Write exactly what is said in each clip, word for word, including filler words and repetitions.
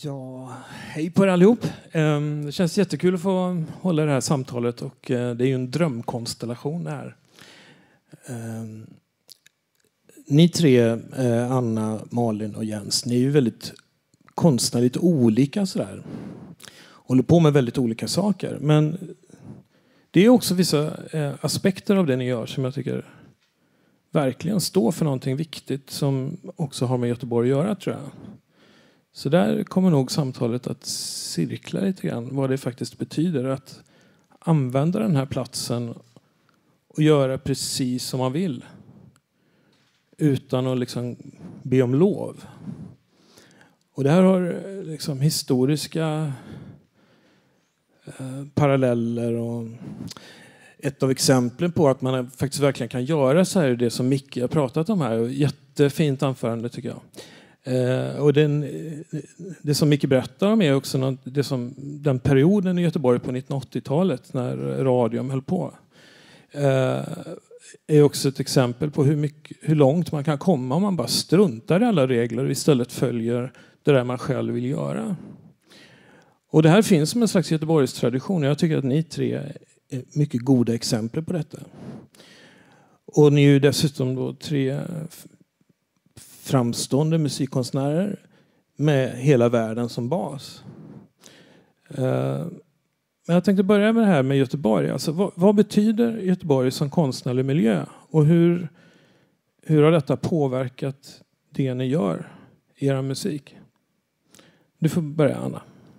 Ja, hej på er allihop. Det känns jättekul att få hålla det här samtalet och det är ju en drömkonstellation här. Ni tre, Anna, Malin och Jens, ni är ju väldigt konstnärligt olika sådär. Håller på med väldigt olika saker. Men det är också vissa aspekter av det ni gör som jag tycker verkligen står för någonting viktigt som också har med Göteborg att göra, tror jag. Så där kommer nog samtalet att cirkla lite grann vad det faktiskt betyder att använda den här platsen och göra precis som man vill utan att liksom be om lov. Och det här har liksom historiska eh, paralleller och ett av exemplen på att man faktiskt verkligen kan göra så här är det som Micke har pratat om här. Jättefint anförande tycker jag. Eh, och den, det som Micke berättar om är också något, det som, den perioden i Göteborg på nittonhundraåttiotalet när radion höll på. Eh, är också ett exempel på hur, mycket, hur långt man kan komma om man bara struntar i alla regler och istället följer det där man själv vill göra. Och det här finns som en slags Göteborgs tradition. Jag tycker att ni tre är mycket goda exempel på detta. Och ni är ju dessutom då tre framstående musikkonstnärer med hela världen som bas. Men jag tänkte börja med det här med Göteborg. Alltså, vad, vad betyder Göteborg som konstnärlig miljö? Och hur, hur har detta påverkat det ni gör i er musik? Du får börja, Anna.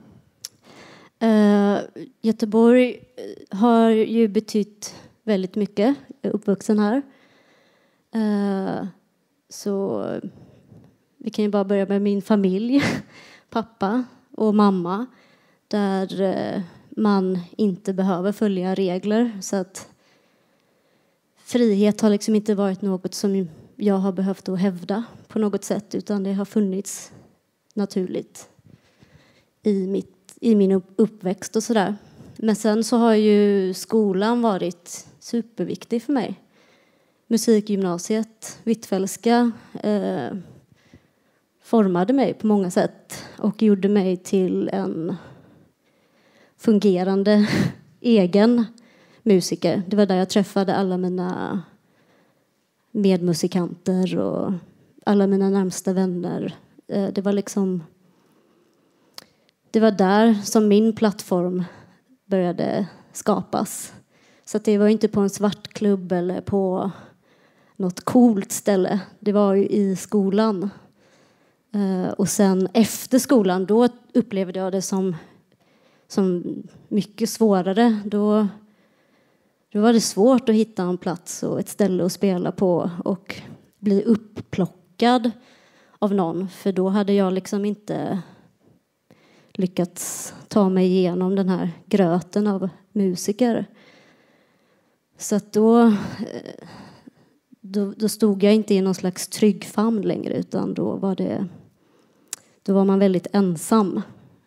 Uh, Göteborg har ju betytt väldigt mycket. Jag är uppvuxen här. Uh, så vi kan ju bara börja med min familj. Pappa och mamma. Där uh, man inte behöver följa regler. Så att frihet har liksom inte varit något som jag har behövt att hävda på något sätt. Utan det har funnits naturligt i mitt i min uppväxt och sådär. Men sen så har ju skolan varit superviktig för mig. Musikgymnasiet, Hvitfeldtska, eh, formade mig på många sätt och gjorde mig till en fungerande egen musiker. Det var där jag träffade alla mina medmusikanter och alla mina närmsta vänner. Eh, det var liksom Det var där som min plattform började skapas. Så att det var inte på en svartklubb eller på något coolt ställe. Det var ju i skolan. Uh, och sen efter skolan, då upplevde jag det som, som mycket svårare. Då, då var det svårt att hitta en plats och ett ställe att spela på. Och bli upplockad av någon. För då hade jag liksom inte lyckats ta mig igenom den här gröten av musiker. Så att då, då, då stod jag inte i någon slags trygg famn längre, utan då var det då var man väldigt ensam.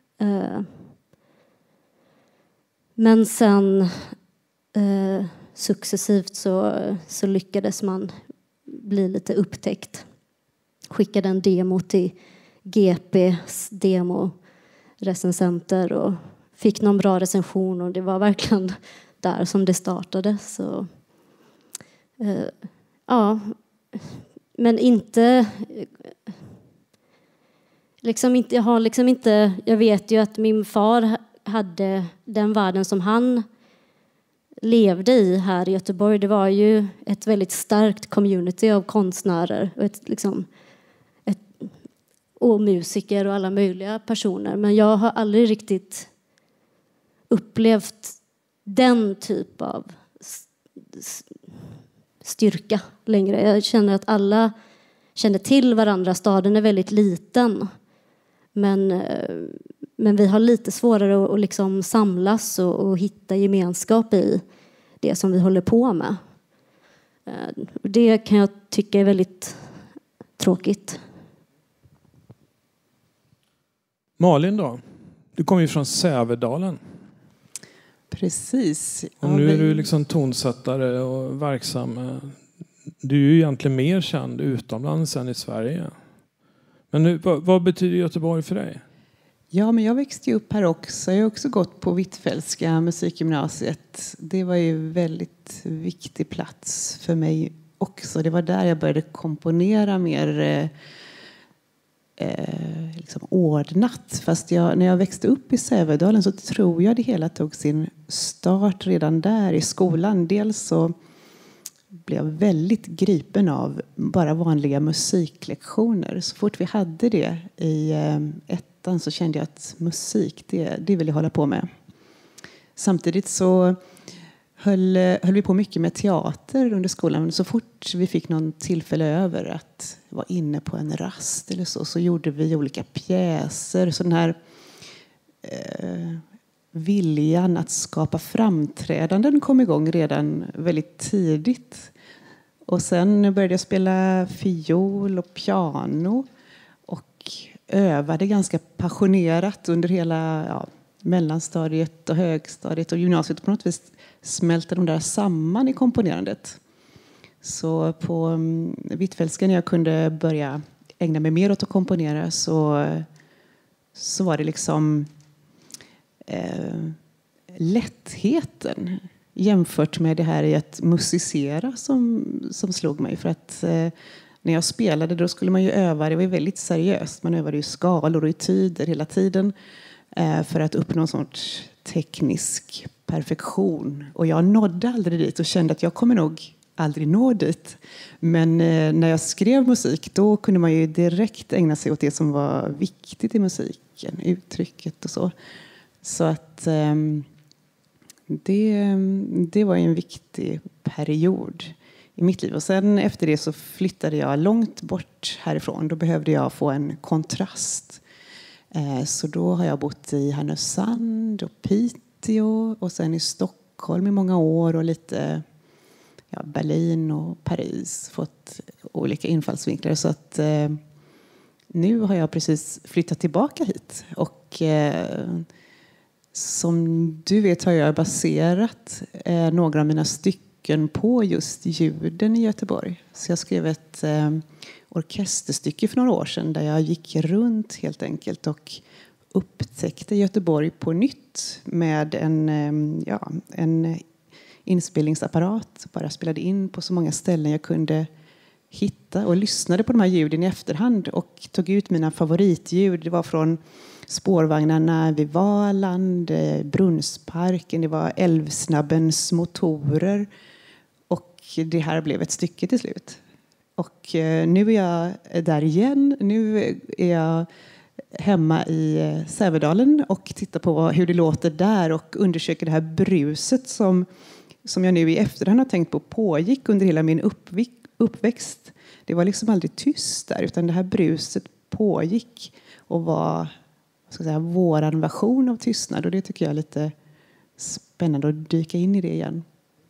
Men sen eh, successivt så, så lyckades man bli lite upptäckt. Skickade en demo till G P:s demo recensenter och fick någon bra recension, och det var verkligen där som det startade. Så eh, ja, men inte liksom inte jag har liksom inte jag vet ju att min far hade den världen som han levde i här i Göteborg. Det var ju ett väldigt starkt community av konstnärer och ett liksom och musiker och alla möjliga personer. Men jag har aldrig riktigt upplevt den typ av styrka längre. Jag känner att alla känner till varandra. Staden är väldigt liten. Men, men vi har lite svårare att, att liksom samlas och, och hitta gemenskap i det som vi håller på med. Det kan jag tycka är väldigt tråkigt. Malin då? Du kommer ju från Sävedalen. Precis. Och nu är du liksom tonsättare och verksam. Du är ju egentligen mer känd utomlands än i Sverige. Men nu, vad, vad betyder Göteborg för dig? Ja, men jag växte ju upp här också. Jag har också gått på Hvitfeldtska musikgymnasiet. Det var ju en väldigt viktig plats för mig också. Det var där jag började komponera mer eh, liksom ordnat. Fast jag, när jag växte upp i Sävedalen så tror jag det hela tog sin start redan där i skolan. Dels så blev jag väldigt gripen av bara vanliga musiklektioner. Så fort vi hade det i eh, ettan så kände jag att musik, det, det vill jag hålla på med. Samtidigt så höll, höll vi på mycket med teater under skolan. Så fort vi fick någon tillfälle över att vara inne på en rast eller så, så gjorde vi olika pjäser. Så den här eh, viljan att skapa framträdanden kom igång redan väldigt tidigt. Och sen började jag spela fiol och piano och övade ganska passionerat under hela ja, mellanstadiet och högstadiet och gymnasiet. På något vis smälte de där samman i komponerandet. Så på um, Hvitfeldtska när jag kunde börja ägna mig mer åt att komponera så, så var det liksom eh, lättheten jämfört med det här i att musicera som, som slog mig. För att eh, när jag spelade då skulle man ju öva, det var ju väldigt seriöst. Man övade ju skalor och etyder hela tiden eh, för att uppnå en sorts teknisk perfektion. Och jag nådde aldrig dit och kände att jag kommer nog aldrig nå dit. Men eh, när jag skrev musik då kunde man ju direkt ägna sig åt det som var viktigt i musiken, uttrycket och så. Så att eh, det, det var en viktig period i mitt liv. Och sen efter det så flyttade jag långt bort härifrån. Då behövde jag få en kontrast. Eh, så då har jag bott i Härnösand och Piteå och sen i Stockholm i många år och lite ja, Berlin och Paris. Fått olika infallsvinklar. Så att eh, nu har jag precis flyttat tillbaka hit. Och eh, som du vet har jag baserat eh, några av mina stycken på just ljuden i Göteborg. Så jag skrev ett eh, orkesterstycke för några år sedan där jag gick runt helt enkelt och upptäckte Göteborg på nytt med en, eh, ja, en inspelningsapparat. Bara spelade in på så många ställen jag kunde hitta och lyssnade på de här ljuden i efterhand och tog ut mina favoritljud. Det var från spårvagnarna vid Valand, Brunnsparken, det var Älvsnabbens motorer och det här blev ett stycke till slut. Och nu är jag där igen. Nu är jag hemma i Sävedalen och tittar på hur det låter där och undersöker det här bruset som, som jag nu i efterhand har tänkt på pågick under hela min uppväxt. Det var liksom aldrig tyst där utan det här bruset pågick och var ska säga, våran version av tystnad. Och det tycker jag är lite spännande att dyka in i det igen.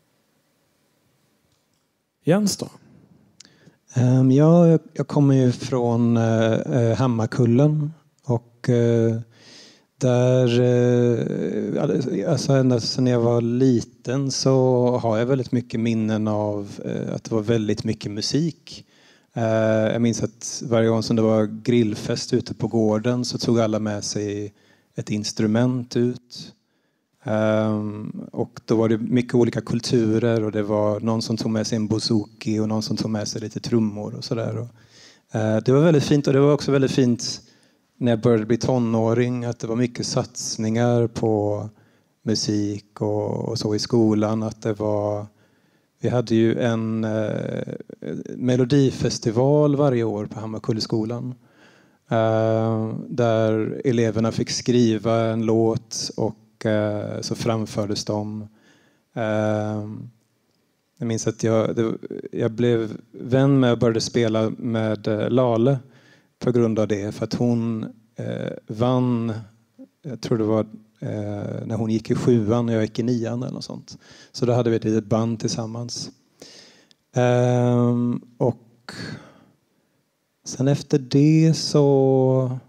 Jens då? Um, jag, jag kommer ju från uh, Hammarkullen. Och uh, där, uh, alltså ända sedan jag var liten så har jag väldigt mycket minnen av uh, att det var väldigt mycket musik. Uh, jag minns att varje gång som det var grillfest ute på gården så tog alla med sig ett instrument ut. Um, och då var det mycket olika kulturer och det var någon som tog med sig en bouzouki och någon som tog med sig lite trummor och sådär. Uh, det var väldigt fint och det var också väldigt fint när jag började bli tonåring att det var mycket satsningar på musik och, och så i skolan. Att det var, vi hade ju en uh, melodifestival varje år på Hammarkullskolan. Uh, där eleverna fick skriva en låt och uh, så framfördes de. Uh, jag minns att jag, det, jag blev vän med och började spela med uh, Lale på grund av det. För att hon uh, vann, jag tror det var uh, när hon gick i sjuan och jag gick i nian eller något sånt. Så då hade vi ett litet band tillsammans. Uh, och sen efter det så,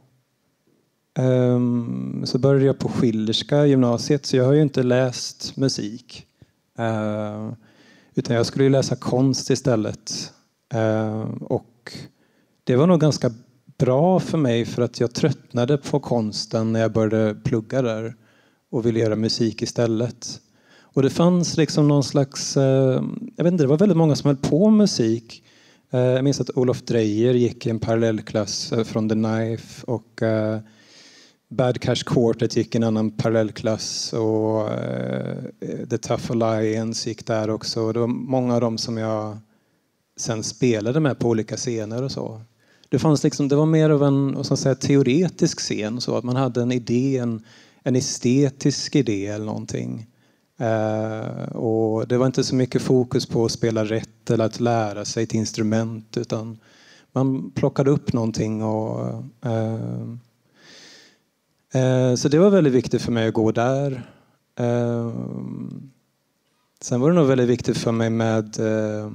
um, så började jag på Schillerska gymnasiet. Så jag har ju inte läst musik. Uh, utan jag skulle ju läsa konst istället. Uh, och det var nog ganska bra för mig för att jag tröttnade på konsten när jag började plugga där och ville göra musik istället. Och det fanns liksom någon slags, jag vet inte, det var väldigt många som höll på med musik. Jag minns att Olof Dreyer gick i en parallellklass från The Knife och Bad Cash Quartet gick i en annan parallellklass och The Tough Alliance gick där också. Det var många av dem som jag sen spelade med på olika scener och så. Det fanns liksom, det var mer av en, vad ska man säga, teoretisk scen, så att man hade en idé, en, en estetisk idé eller någonting. Uh, och det var inte så mycket fokus på att spela rätt eller att lära sig ett instrument, utan man plockade upp någonting och uh, uh, så det var väldigt viktigt för mig att gå där. Uh, sen var det nog väldigt viktigt för mig med uh,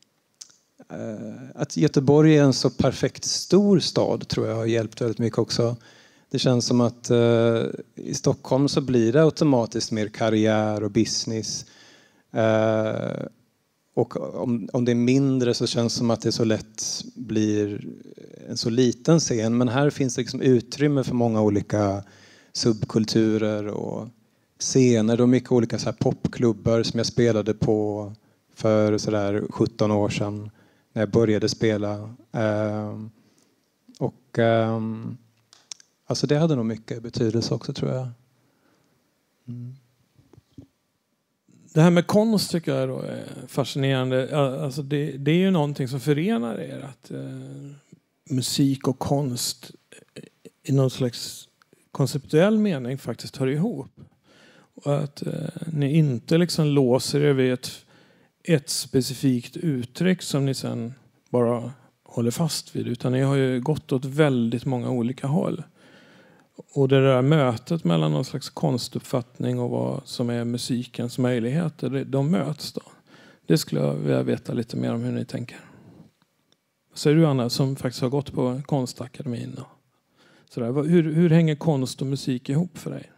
att Göteborg är en så perfekt stor stad, tror jag har hjälpt väldigt mycket också. Det känns som att uh, i Stockholm så blir det automatiskt mer karriär och business. Uh, och om, om det är mindre så känns det som att det så lätt blir en så liten scen. Men här finns det liksom utrymme för många olika subkulturer och scener. Och mycket olika så här popklubbar som jag spelade på för så där sjutton år sedan när jag började spela. Uh, och... Um, Alltså det hade nog mycket betydelse också, tror jag. Mm. Det här med konst tycker jag då är fascinerande. Alltså det, det är ju någonting som förenar er. Att eh, musik och konst i någon slags konceptuell mening faktiskt hör ihop. Och att eh, ni inte liksom låser er vid ett, ett specifikt uttryck som ni sen bara håller fast vid. Utan ni har ju gått åt väldigt många olika håll. Och det där mötet mellan någon slags konstuppfattning och vad som är musikens möjligheter, de möts då. Det skulle jag vilja veta lite mer om hur ni tänker. Vad säger du, Anna, som faktiskt har gått på Konstakademin? Sådär. Hur, hur hänger konst och musik ihop för dig?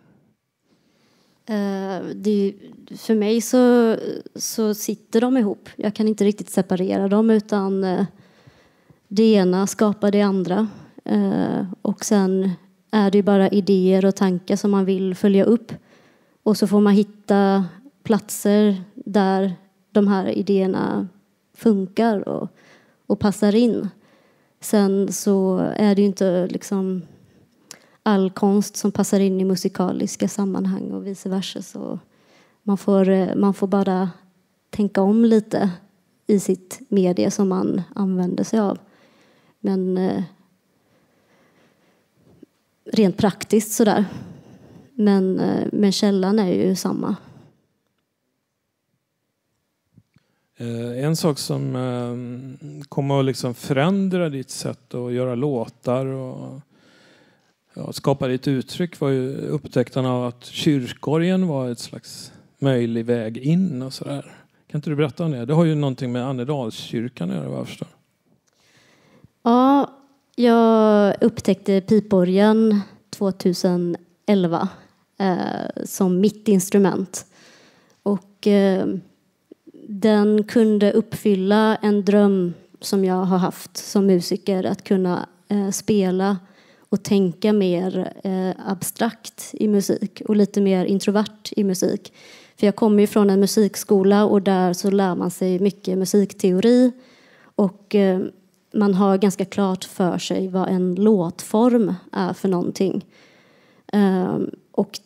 Uh, det, för mig så, så sitter de ihop. Jag kan inte riktigt separera dem, utan uh, det ena skapar det andra. Uh, och sen är det bara idéer och tankar som man vill följa upp. Och så får man hitta platser där de här idéerna funkar och, och passar in. Sen så är det ju inte liksom all konst som passar in i musikaliska sammanhang och vice versa. Så man får, man får bara tänka om lite i sitt medie som man använder sig av. Men eh, rent praktiskt sådär. Men, eh, men källan är ju samma. En sak som kommer att liksom förändra ditt sätt att göra låtar och ja, skapa ditt uttryck var ju upptäckten av att kyrkorgen var ett slags möjlig väg in och sådär. Kan inte du berätta om det? Det har ju någonting med Annedalskyrkan att göra, vad jag förstår. Ja, jag upptäckte piporgen tjugoelva eh, som mitt instrument. Och eh, den kunde uppfylla en dröm som jag har haft som musiker, att kunna eh, spela och tänka mer eh, abstrakt i musik och lite mer introvert i musik. För jag kommer ju från en musikskola och där så lär man sig mycket musikteori och eh, man har ganska klart för sig vad en låtform är för någonting. Eh, och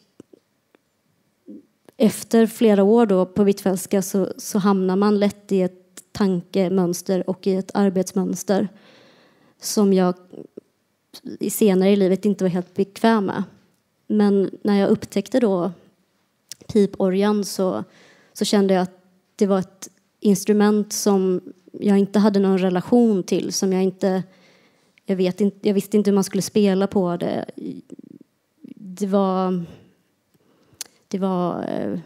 efter flera år då på Hvitfeldtska så, så hamnar man lätt i ett tankemönster och i ett arbetsmönster som jag senare i livet inte var helt bekväm med. Men när jag upptäckte då piporgan så, så kände jag att det var ett instrument som jag inte hade någon relation till. Som jag inte, jag vet inte, jag visste inte hur man skulle spela på det. Det var... Det var eh,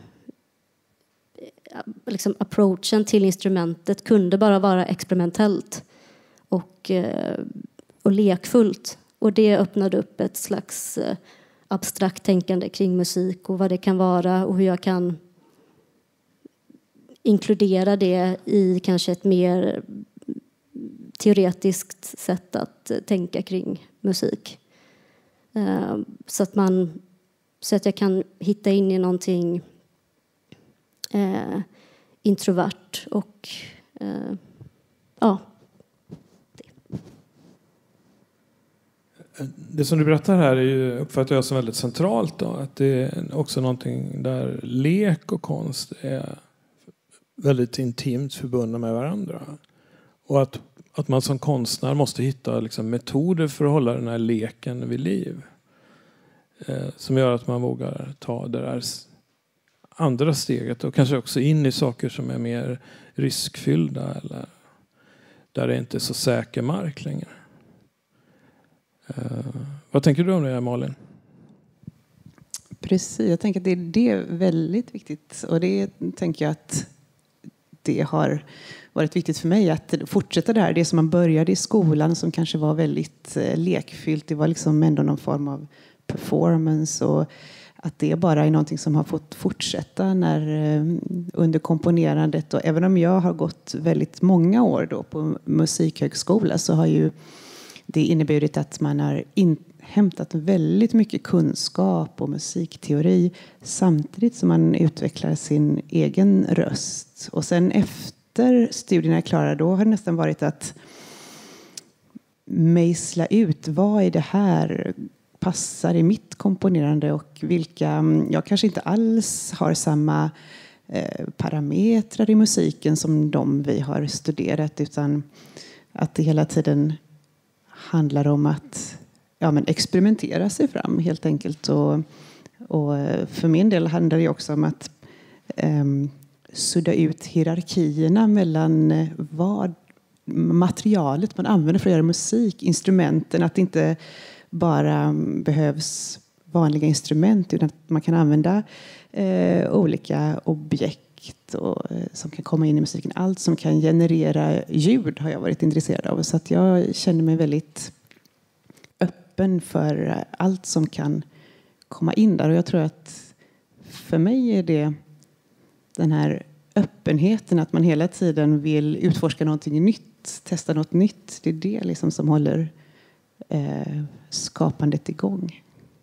liksom approachen till instrumentet kunde bara vara experimentellt och, eh, och lekfullt. Och det öppnade upp ett slags eh, abstrakt tänkande kring musik och vad det kan vara och hur jag kan inkludera det i kanske ett mer teoretiskt sätt att tänka kring musik. Eh, så att man så att jag kan hitta in i någonting eh, introvert och eh, ja. Det som du berättar här är ju, uppfattar jag som väldigt centralt då, att det är också någonting där lek och konst är väldigt intimt förbundna med varandra. Och att, att man som konstnär måste hitta liksom metoder för att hålla den här leken vid liv. Eh, som gör att man vågar ta det där andra steget och kanske också in i saker som är mer riskfyllda eller där det inte är så säker mark längre. Uh, vad tänker du om det, Malin? Precis, jag tänker att det, det är väldigt viktigt. Och det tänker jag att det har varit viktigt för mig att fortsätta det här. Det som man började i skolan som kanske var väldigt eh, lekfyllt. Det var liksom ändå någon form av performance. Och att det bara är någonting som har fått fortsätta när, eh, under komponerandet. Och även om jag har gått väldigt många år då på musikhögskola så har ju det inneburit att man har inhämtat väldigt mycket kunskap och musikteori samtidigt som man utvecklar sin egen röst. Och sen efter studierna är klara då har det nästan varit att mejsla ut vad är det här passar i mitt komponerande och vilka, jag kanske inte alls har samma eh, parametrar i musiken som de vi har studerat utan att det hela tiden handlar om att ja, men experimentera sig fram helt enkelt. Och, och för min del handlar det också om att um, sudda ut hierarkierna mellan vad materialet man använder för att göra musik, instrumenten. Att det inte bara behövs vanliga instrument utan att man kan använda eh, olika objekt och, eh, som kan komma in i musiken. Allt som kan generera ljud har jag varit intresserad av. Så att jag känner mig väldigt öppen för allt som kan komma in där. Och jag tror att för mig är det den här öppenheten att man hela tiden vill utforska någonting nytt, testa något nytt. Det är det liksom som håller eh, skapandet igång.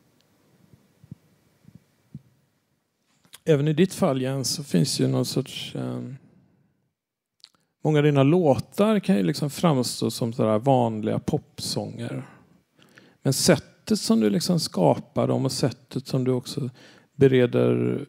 Även i ditt fall, Jens, så finns ju någon sorts... Eh, många av dina låtar kan ju liksom framstå som sådär vanliga popsånger. Men sättet som du liksom skapar dem och sättet som du också bereder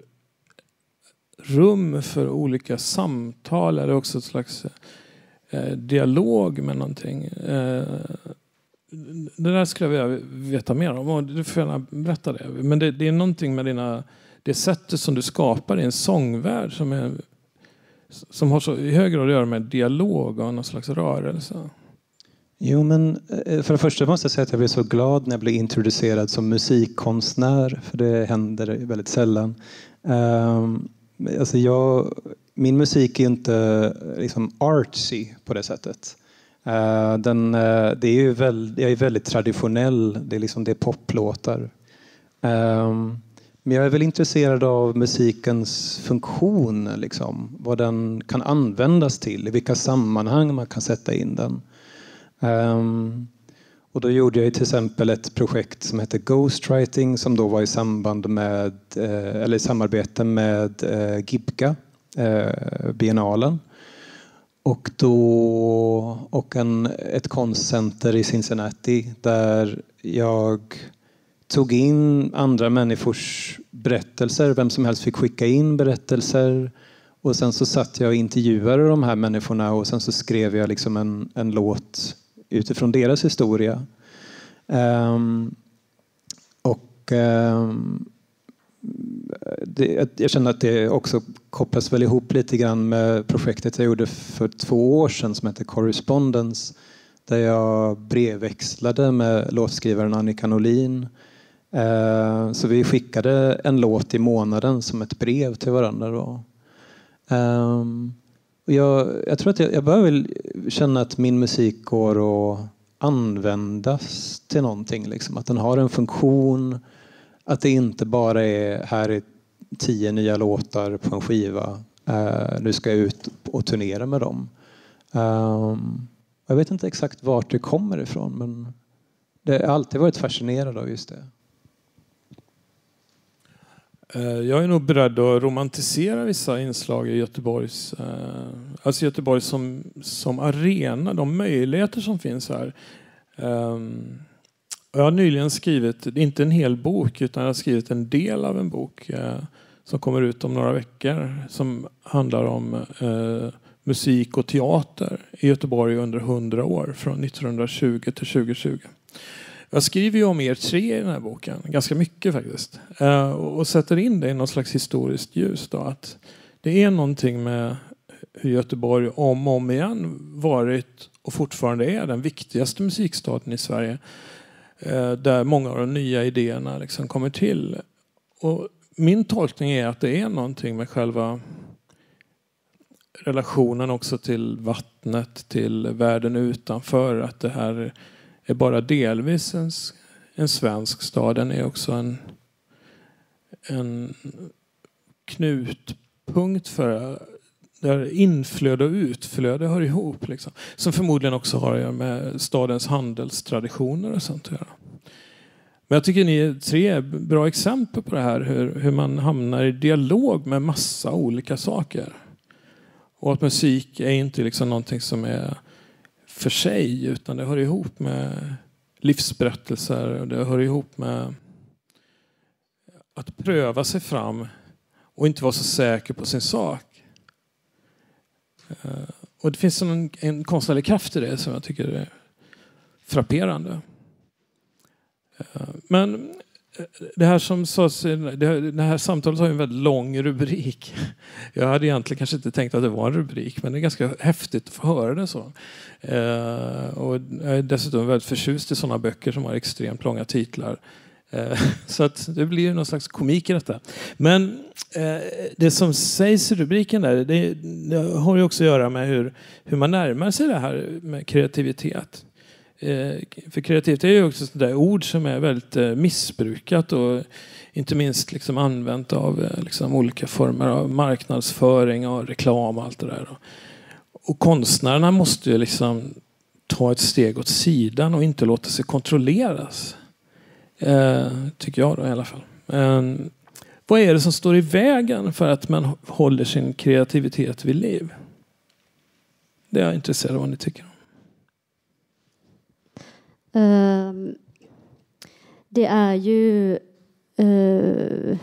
rum för olika samtal är också ett slags eh, dialog med någonting. Eh, det där skulle jag vilja veta mer om och du får gärna berätta det. Men det, det är någonting med dina... Det sättet som du skapar i en sångvärld som, är, som har så i hög grad att göra med dialog och någon slags rörelse. Jo, men för det första måste jag säga att jag blev så glad när jag blev introducerad som musikkonstnär. För det händer väldigt sällan. Um, alltså jag, min musik är inte liksom artsy på det sättet. Uh, den, uh, det är ju väldigt, jag är väldigt traditionell. Det är, liksom, det är poplåtar. Um, Men jag är väl intresserad av musikens funktion, liksom, vad den kan användas till, i vilka sammanhang man kan sätta in den. Um, och då gjorde jag till exempel ett projekt som heter Ghostwriting som då var i samband med, eh, eller i samarbete med eh, Gibka, eh, biennalen. Och då och en, ett konstcenter i Cincinnati där jag tog in andra människors berättelser. Vem som helst fick skicka in berättelser. Och sen så satt jag och intervjuade de här människorna. Och sen så skrev jag liksom en, en låt utifrån deras historia. Um, och um, det, jag känner att det också kopplas väl ihop lite grann med projektet jag gjorde för två år sedan som heter Correspondence. Där jag brevväxlade med låtskrivaren Annika Norlin. Så vi skickade en låt i månaden som ett brev till varandra. Då. Och jag, jag tror att jag, jag börjar väl känna att min musik går att användas till någonting. Liksom. Att den har en funktion. Att det inte bara är här är tio nya låtar på en skiva. Nu ska jag ut och turnera med dem. Jag vet inte exakt vart det kommer ifrån, men det har alltid varit fascinerad av just det. Jag är nog beredd att romantisera vissa inslag i Göteborgs, alltså Göteborg som, som arena, de möjligheter som finns här. Jag har nyligen skrivit, inte en hel bok, utan jag har skrivit en del av en bok som kommer ut om några veckor, som handlar om musik och teater i Göteborg under hundra år, från nittonhundratjugo till tjugohundratjugo. Jag skriver ju om er tre i den här boken, ganska mycket faktiskt. Och sätter in det i någon slags historiskt ljus då, att det är någonting med hur Göteborg om och om igen varit och fortfarande är den viktigaste musikstaden i Sverige. Där många av de nya idéerna liksom kommer till. Och min tolkning är att det är någonting med själva relationen också till vattnet, till världen utanför. Att det här är bara delvis en, en svensk stad. Den är också en, en knutpunkt för där inflöde och utflöde hör ihop. Liksom. Som förmodligen också har att göra med stadens handelstraditioner och sånt att göra. Men jag tycker ni är tre bra exempel på det här. Hur, hur man hamnar i dialog med massa olika saker. Och att musik är inte liksom någonting som är för sig, utan det hör ihop med livsberättelser och det hör ihop med att pröva sig fram och inte vara så säker på sin sak. Och det finns en, en konstnärlig kraft i det som jag tycker är frapperande. Men det här som sades, det här samtalet har en väldigt lång rubrik. Jag hade egentligen kanske inte tänkt att det var en rubrik, men det är ganska häftigt att få höra det så. Och jag är dessutom väldigt förtjust i sådana böcker som har extremt långa titlar. Så att det blir någon slags komik i detta. Men det som sägs i rubriken där, det, det har ju också att göra med hur, hur man närmar sig det här med kreativitet. För kreativitet är ju också ett där ord som är väldigt missbrukat och inte minst liksom använt av liksom olika former av marknadsföring och reklam och allt det där. Och konstnärerna måste ju liksom ta ett steg åt sidan och inte låta sig kontrolleras. Eh, tycker jag då i alla fall. Men vad är det som står i vägen för att man håller sin kreativitet vid liv? Det är jag intresserad av vad ni tycker om. Uh, det är ju uh,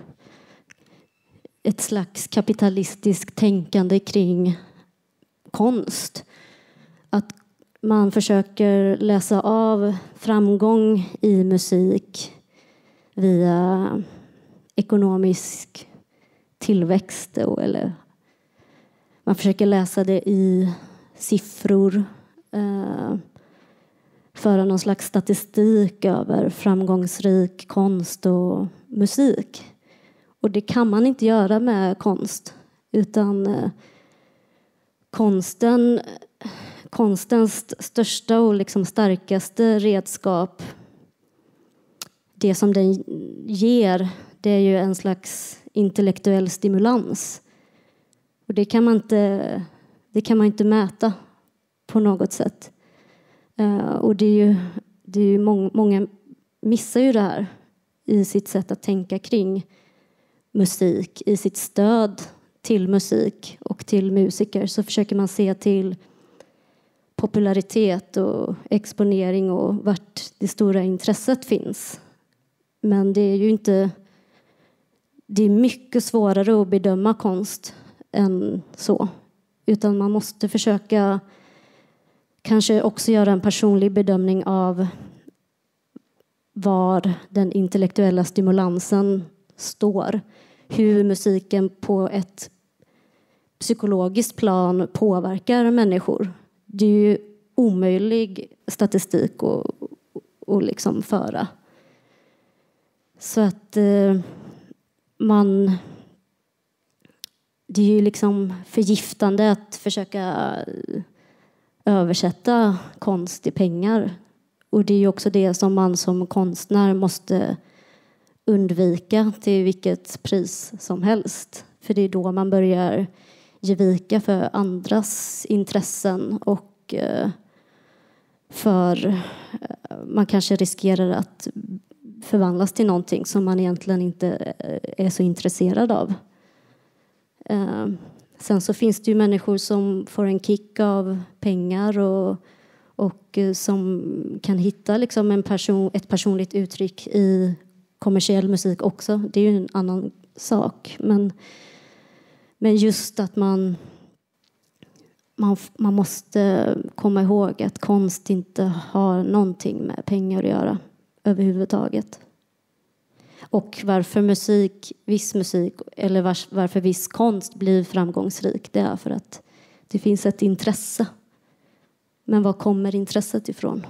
ett slags kapitalistiskt tänkande kring konst. Att man försöker läsa av framgång i musik via ekonomisk tillväxt. Eller man försöker läsa det i siffror. Uh, föra någon slags statistik över framgångsrik konst och musik. Och det kan man inte göra med konst. Utan eh, konsten, konstens största och liksom starkaste redskap, det som den ger, det är ju en slags intellektuell stimulans. Och det kan man inte, det kan man inte mäta på något sätt. Uh, och det är ju, det är ju många, många missar ju det här i sitt sätt att tänka kring musik, i sitt stöd till musik och till musiker. Så försöker man se till popularitet och exponering och vart det stora intresset finns. Men det är ju inte, det är mycket svårare att bedöma konst än så. Utan man måste försöka kanske också göra en personlig bedömning av var den intellektuella stimulansen står. Hur musiken på ett psykologiskt plan påverkar människor. Det är ju omöjlig statistik att, att liksom föra. Så att eh, man... Det är ju liksom förgiftande att försöka översätta konst i pengar. Och det är ju också det som man som konstnär måste undvika till vilket pris som helst. För det är då man börjar ge vika för andras intressen och eh, För man kanske riskerar att förvandlas till någonting som man egentligen inte är så intresserad av. Sen så finns det ju människor som får en kick av pengar och, och som kan hitta liksom en person, ett personligt uttryck i kommersiell musik också. Det är ju en annan sak. Men, men just att man, man, man måste komma ihåg att konst inte har någonting med pengar att göra överhuvudtaget. Och varför musik, viss musik eller var, varför viss konst blir framgångsrik, det är för att det finns ett intresse. Men var kommer intresset ifrån?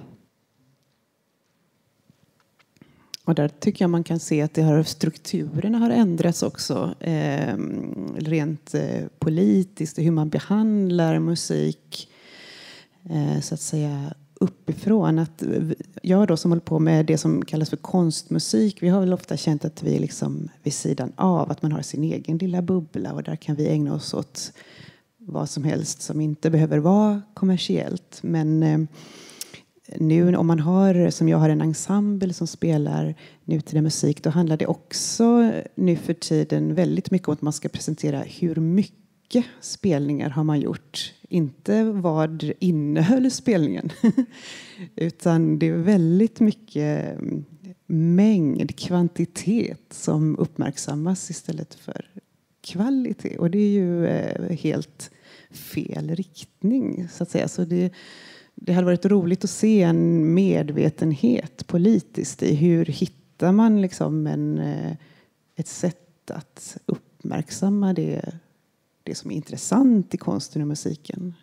Och där tycker jag man kan se att det har, strukturerna har ändrats också. Eh, rent eh, politiskt, hur man behandlar musik. Eh, så att säga uppifrån. Att jag då som håller på med det som kallas för konstmusik. Vi har väl ofta känt att vi är liksom vid sidan av. Att man har sin egen lilla bubbla. Och där kan vi ägna oss åt vad som helst som inte behöver vara kommersiellt. Men eh, nu om man har, som jag har en ensemble som spelar nutida musik, då handlar det också nu för tiden väldigt mycket om att man ska presentera hur mycket spelningar har man gjort. Inte vad innehöll spelningen, utan det är väldigt mycket mängd, kvantitet som uppmärksammas istället för kvalitet. Och det är ju helt fel riktning, så att säga. Så det Det hade varit roligt att se en medvetenhet politiskt i hur hittar man liksom en, ett sätt att uppmärksamma det, det som är intressant i konsten och musiken.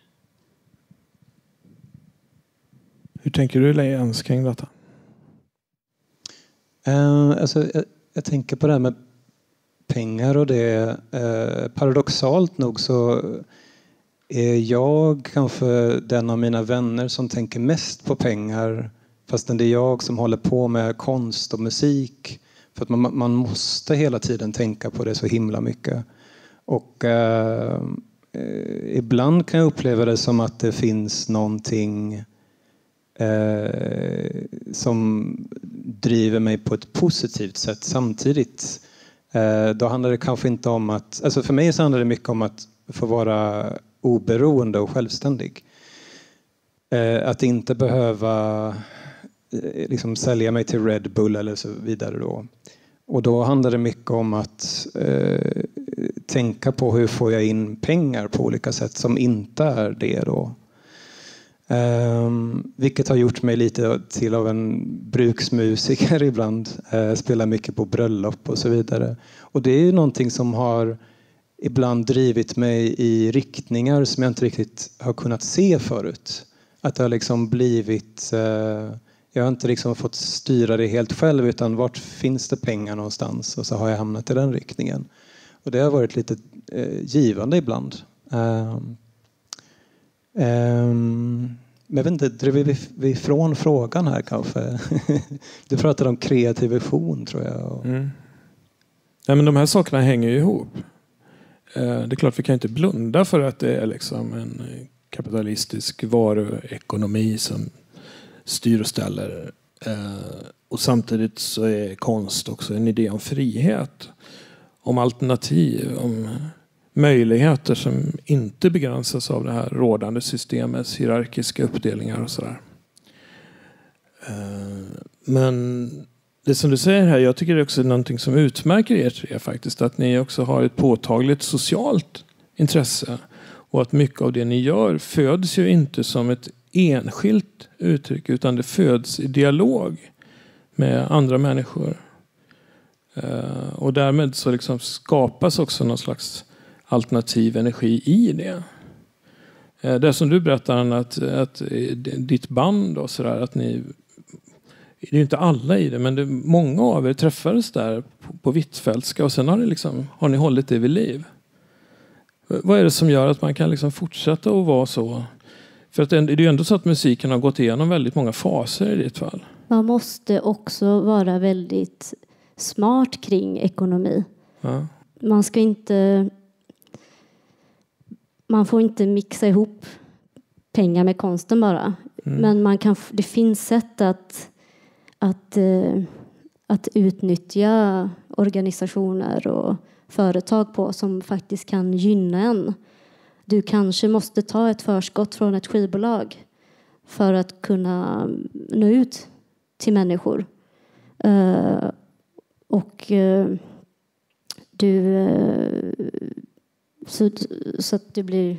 Hur tänker du Jens kring detta? Uh, alltså, jag, jag tänker på det här med pengar och det. Uh, paradoxalt nog så är jag kanske den av mina vänner som tänker mest på pengar, fastän det är jag som håller på med konst och musik. För att man, man måste hela tiden tänka på det så himla mycket. Och eh, ibland kan jag uppleva det som att det finns någonting eh, som driver mig på ett positivt sätt samtidigt. Eh, då handlar det kanske inte om att... Alltså för mig så handlar det mycket om att få vara oberoende och självständig. Eh, att inte behöva eh, liksom sälja mig till Red Bull eller så vidare då. Och då handlar det mycket om att eh, tänka på hur får jag in pengar på olika sätt som inte är det då. Eh, vilket har gjort mig lite till av en bruksmusiker ibland. Eh, spelar mycket på bröllop och så vidare. Och det är ju någonting som har ibland drivit mig i riktningar som jag inte riktigt har kunnat se förut. Att det har liksom blivit... Eh, jag har inte liksom fått styra det helt själv, utan vart finns det pengar någonstans? Och så har jag hamnat i den riktningen. Och det har varit lite eh, givande ibland. Um, um, men jag vet inte, driver vi, vi ifrån frågan här kanske? Du pratade om kreativ vision, tror jag. Mm. Ja, men de här sakerna hänger ju ihop. Det är klart vi kan inte blunda för att det är liksom en kapitalistisk varuekonomi som styr och ställer. Och samtidigt så är konst också en idé om frihet. Om alternativ, om möjligheter som inte begränsas av det här rådande systemets hierarkiska uppdelningar och sådär. Men det som du säger här, jag tycker det är också någonting som utmärker er tre faktiskt. Att ni också har ett påtagligt socialt intresse. Och att mycket av det ni gör föds ju inte som ett enskilt uttryck, utan det föds i dialog med andra människor. Och därmed så liksom skapas också någon slags alternativ energi i det. Det som du berättar, att, att ditt band och sådär, att ni... Det är inte alla i det, men det, många av er träffades där på, på Hvitfeldtska och sen har, det liksom, har ni hållit det vid liv. Vad är det som gör att man kan liksom fortsätta att vara så? För att det är ju ändå så att musiken har gått igenom väldigt många faser i ditt fall. Man måste också vara väldigt smart kring ekonomi. Ja. Man ska inte... Man får inte mixa ihop pengar med konsten bara. Mm. Men man kan, det finns sätt att, att, eh, att utnyttja organisationer och företag på som faktiskt kan gynna en. Du kanske måste ta ett förskott från ett skivbolag för att kunna nå ut till människor. Uh, och uh, du uh, så, så att du blir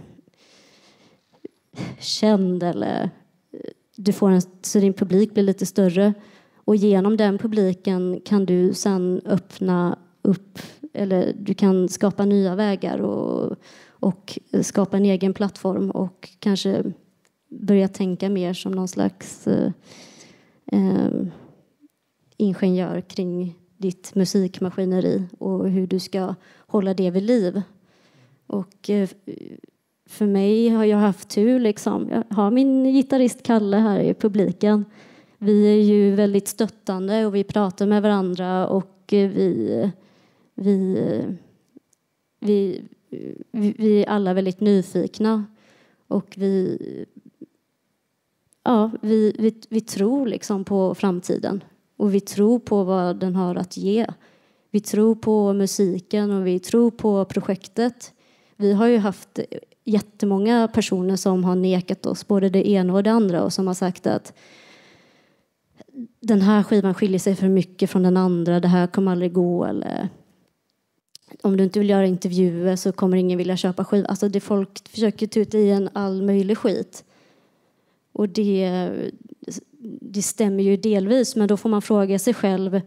känd eller du får en, så din publik blir lite större, och genom den publiken kan du sen öppna upp, eller du kan skapa nya vägar och, och skapa en egen plattform och kanske börja tänka mer som någon slags eh, eh, ingenjör kring ditt musikmaskineri och hur du ska hålla det vid liv. Och eh, för mig har jag haft tur liksom. Jag har min gitarrist Kalle här i publiken. Vi är ju väldigt stöttande och vi pratar med varandra och eh, vi vi, vi vi vi är alla väldigt nyfikna och vi ja, vi, vi, vi tror liksom på framtiden och vi tror på vad den har att ge. Vi tror på musiken och vi tror på projektet. Vi har ju haft jättemånga personer som har nekat oss både det ena och det andra och som har sagt att den här skivan skiljer sig för mycket från den andra, det här kommer aldrig gå, eller om du inte vill göra intervjuer så kommer ingen vilja köpa skivan. Alltså det folk försöker tuta i en all möjlig skit. Och det, det stämmer ju delvis, men då får man fråga sig själv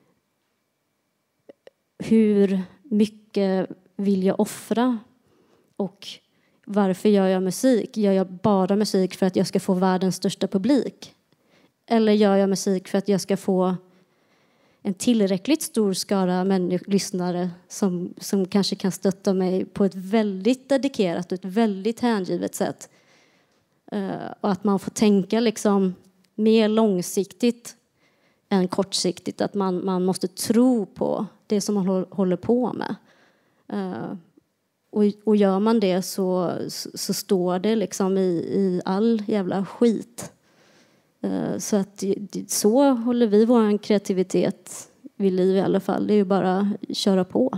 hur mycket vill jag offra och varför gör jag musik? Gör jag bara musik för att jag ska få världens största publik? Eller gör jag musik för att jag ska få en tillräckligt stor skara människor, lyssnare som, som kanske kan stötta mig på ett väldigt dedikerat och ett väldigt hängivet sätt? Uh, och att man får tänka liksom mer långsiktigt än kortsiktigt. Att man, man måste tro på det som man håller på med. Uh, och, och gör man det så, så, så står det liksom i, i all jävla skit. Uh, så att så håller vi vår kreativitet vid liv i alla fall. Det är ju bara att köra på.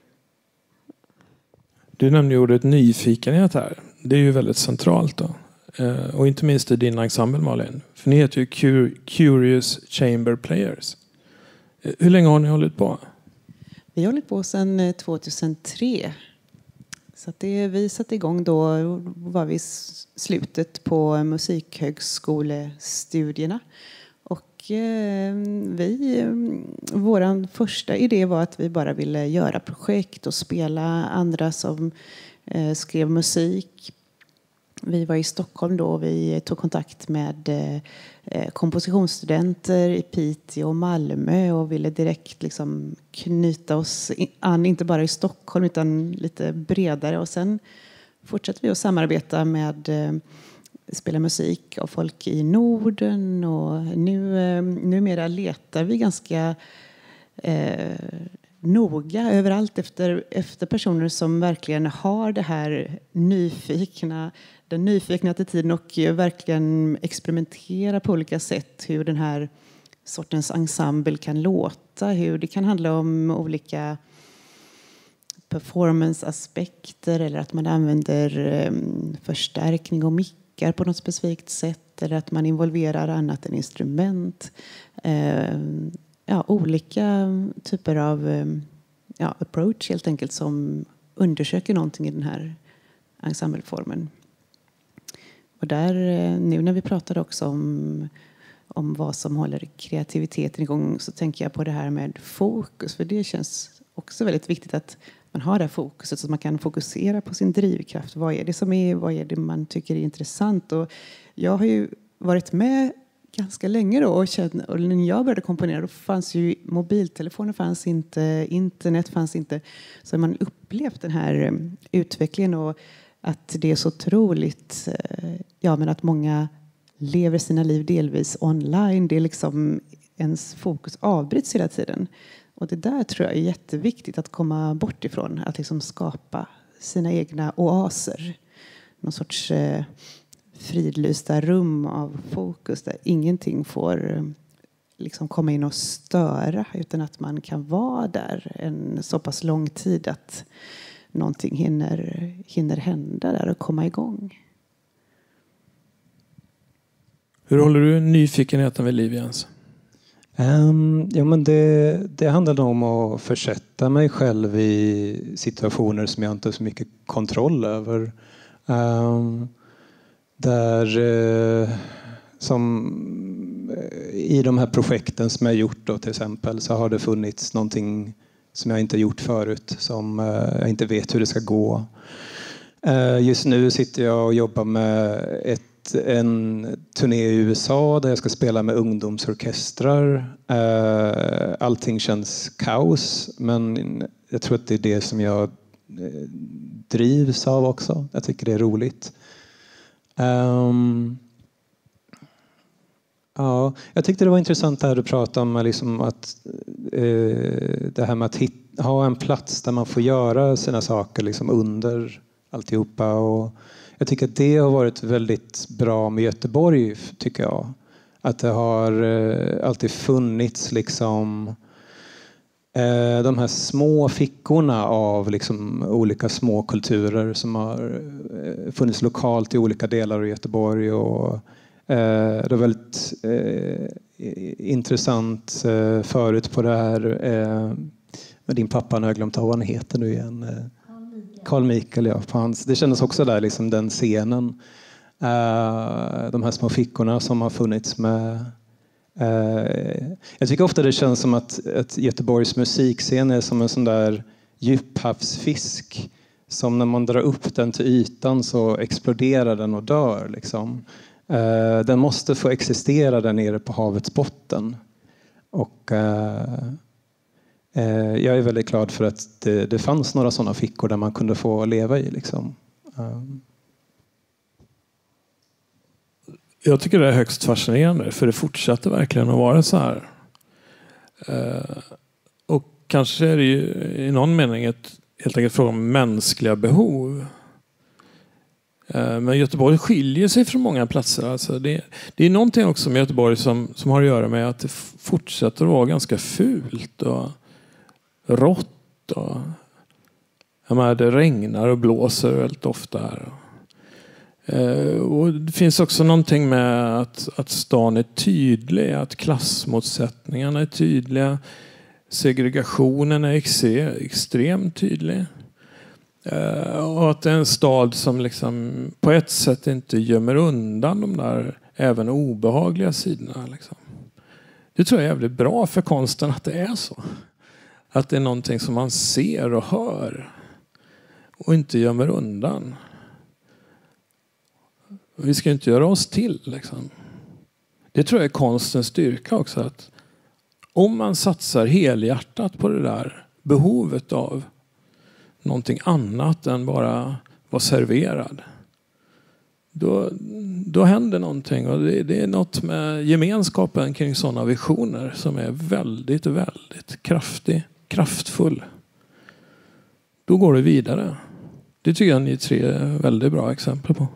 Du nämnde ordet nyfikenhet här. Det är ju väldigt centralt då. Uh, och inte minst i din ensemble, Malin. För ni heter ju Cur- Curious Chamber Players. Uh, hur länge har ni hållit på? Vi har hållit på sedan tjugohundratre. Så att det, vi satte igång då var vi slutet på musikhögskolestudierna. Och eh, vi, våran första idé var att vi bara ville göra projekt och spela andra som eh, skrev musik. Vi var i Stockholm då, vi tog kontakt med eh, kompositionsstudenter i Piteå och Malmö och ville direkt liksom knyta oss an, inte bara i Stockholm utan lite bredare. Och sen fortsatte vi att samarbeta med eh, spela musik av folk i Norden, och nu, eh, numera letar vi ganska eh, noga överallt efter, efter personer som verkligen har det här nyfikna, den nyfikna attityden och verkligen experimentera på olika sätt hur den här sortens ensemble kan låta, hur det kan handla om olika performance-aspekter eller att man använder um, förstärkning och mickar på något specifikt sätt eller att man involverar annat än instrument. Uh, ja, olika typer av um, ja, approach helt enkelt som undersöker någonting i den här ensembleformen. Och där, nu när vi pratade också om, om vad som håller kreativiteten igång, så tänker jag på det här med fokus. För det känns också väldigt viktigt att man har det här fokuset så att man kan fokusera på sin drivkraft. Vad är det som är, vad är det man tycker är intressant? Och jag har ju varit med ganska länge då och, kände, och när jag började komponera då fanns ju mobiltelefoner, fanns inte, internet fanns inte. Så man upplevt den här utvecklingen och att det är så otroligt, ja, men att många lever sina liv delvis online. Det är liksom ens fokus avbryts hela tiden. Och det där tror jag är jätteviktigt att komma bort ifrån. Att liksom skapa sina egna oaser. Någon sorts eh, fridlysta rum av fokus där ingenting får liksom komma in och störa, utan att man kan vara där en så pass lång tid att någonting hinner, hinner hända där och komma igång. Hur håller du nyfikenheten vid liv, Jens? Um, ja, men det, det handlar om att försätta mig själv i situationer som jag inte har så mycket kontroll över. Um, där uh, som i de här projekten som jag gjort då, till exempel, så har det funnits någonting som jag inte gjort förut, som uh, jag inte vet hur det ska gå. Uh, just nu sitter jag och jobbar med ett en turné i U S A där jag ska spela med ungdomsorkestrar. Allting känns kaos, men jag tror att det är det som jag drivs av också. Jag tycker det är roligt. Um, ja, jag tyckte det var intressant här att prata om liksom att uh, det här med att hit, ha en plats där man får göra sina saker liksom under alltihopa. Och jag tycker att det har varit väldigt bra med Göteborg, tycker jag. Att det har eh, alltid funnits liksom eh, de här små fickorna av liksom olika små kulturer som har eh, funnits lokalt i olika delar av Göteborg. Och, eh, det var väldigt eh, intressant eh, förut på det här eh, med din pappa, när jag glömt av vad han heter nu igen. Eh, Carl Michael, ja. På hans, det kändes också där, liksom den scenen. Uh, de här små fickorna som har funnits med. Uh, jag tycker ofta det känns som att, att Göteborgs musikscen är som en sån där djuphavsfisk. Som när man drar upp den till ytan så exploderar den och dör. Liksom. Uh, den måste få existera där nere på havets botten. Och... Uh, Jag är väldigt glad för att det, det fanns några sådana fickor där man kunde få leva i. Liksom. Um. Jag tycker det är högst fascinerande, för det fortsätter verkligen att vara så här. Uh, och kanske är det ju i någon mening ett, helt enkelt fråga om mänskliga behov. Uh, men Göteborg skiljer sig från många platser. Alltså det, det är någonting också med Göteborg som, som har att göra med att det fortsätter att vara ganska fult och rått. Och, jag menar, det regnar och blåser väldigt ofta här. Eh, och det finns också någonting med att, att stan är tydlig, att klassmotsättningarna är tydliga, segregationen är ex- extremt tydlig. Eh, och att det är en stad som liksom på ett sätt inte gömmer undan de där även obehagliga sidorna. Liksom. Det tror jag är jävligt bra för konsten att det är så. Att det är någonting som man ser och hör och inte gömmer undan. Vi ska inte göra oss till. Liksom. Det tror jag är konstens styrka också. Att om man satsar helhjärtat på det där behovet av någonting annat än bara vara serverad. Då, då händer någonting. Och det, det är något med gemenskapen kring sådana visioner som är väldigt, väldigt kraftig, kraftfull. Då går det vidare. Det tycker jag ni tre är väldigt bra exempel på.